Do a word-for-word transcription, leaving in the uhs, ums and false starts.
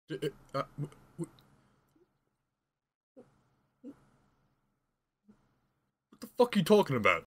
Uh, what the fuck are you talking about?